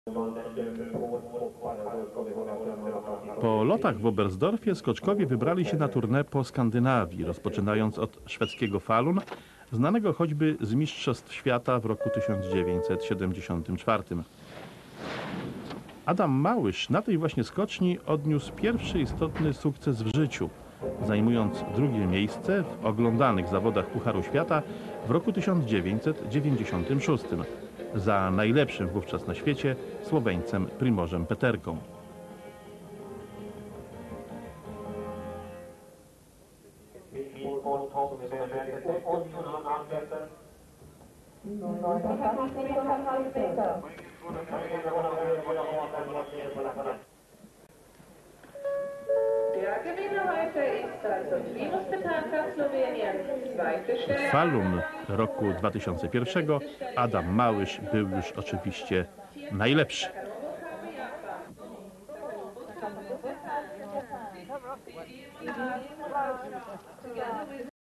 Po lotach w Oberstdorfie skoczkowie wybrali się na tournée po Skandynawii, rozpoczynając od szwedzkiego Falun, znanego choćby z Mistrzostw Świata w roku 1974. Adam Małysz na tej właśnie skoczni odniósł pierwszy istotny sukces w życiu, zajmując drugie miejsce w oglądanych zawodach Pucharu Świata w roku 1996 za najlepszym wówczas na świecie Słoweńcem Primożem Peterką. W Falun roku 2001 Adam Małysz był już oczywiście najlepszy. Together with